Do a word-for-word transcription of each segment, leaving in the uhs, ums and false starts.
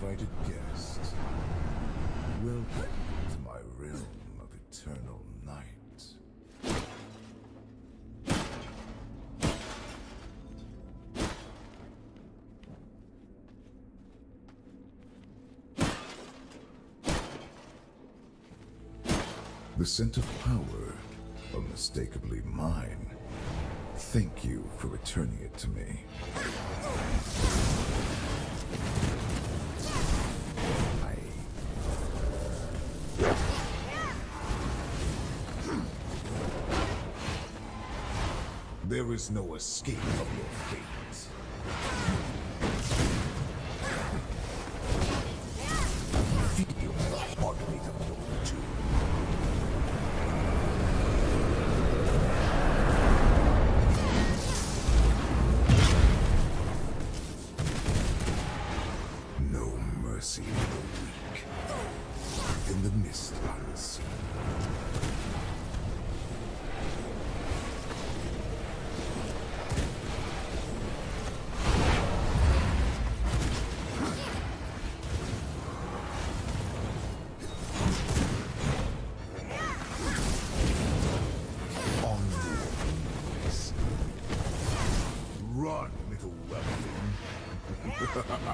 uninvited guest. Welcome to my realm of eternal night. The scent of power, unmistakably mine. Thank you for returning it to me. I... There is no escape from your fate. Feel the heartbeat of your tomb. Mercy for the weak, in the mist unseen. On your knees. Run, little weapon.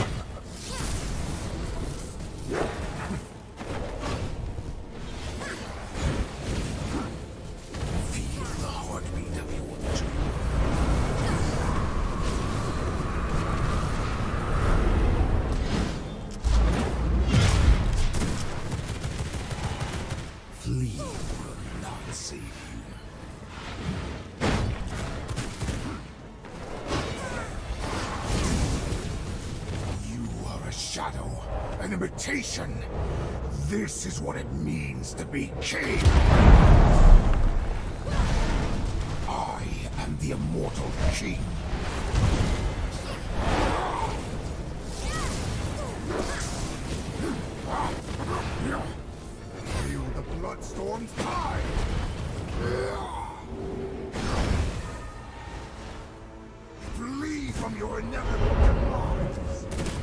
Flee will not save you. You are a shadow, an imitation. This is what it means to be king. I am the immortal king. Feel the bloodstorm's tide! Flee from your inevitable demise!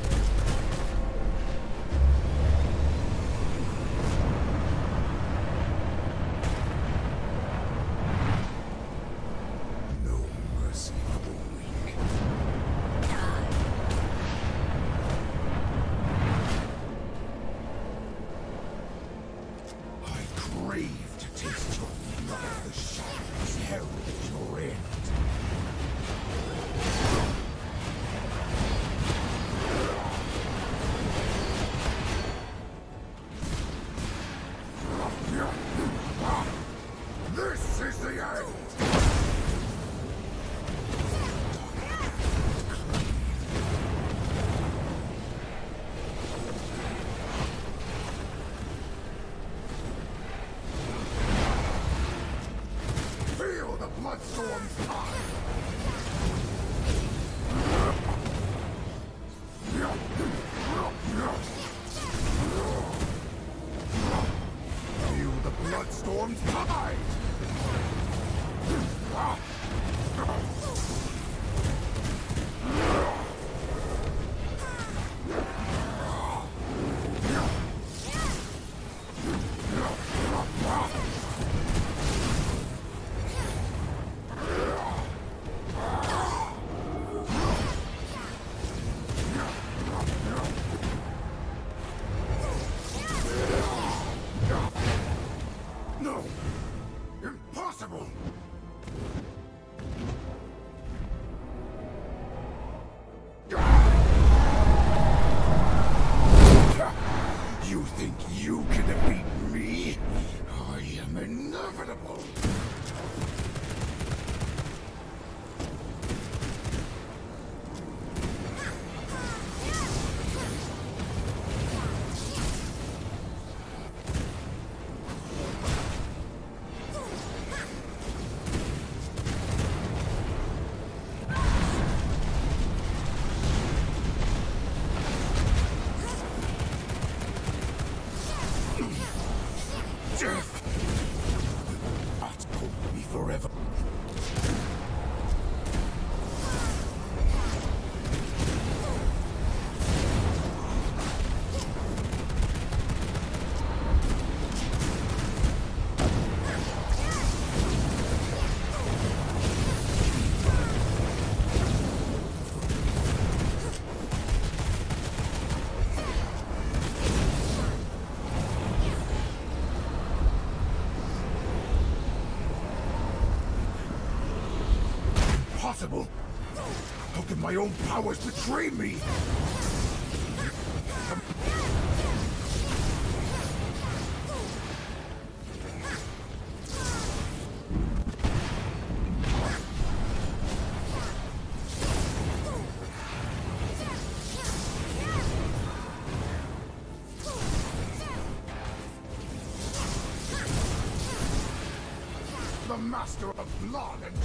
No mercy for the weak. Crave to taste your blood. The shadows herald your end. possible? How can my own powers betray me? The master of blood and...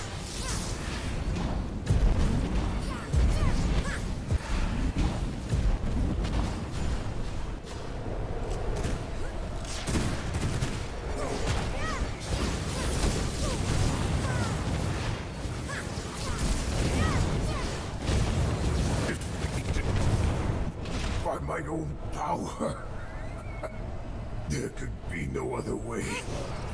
By my own power. There could be no other way.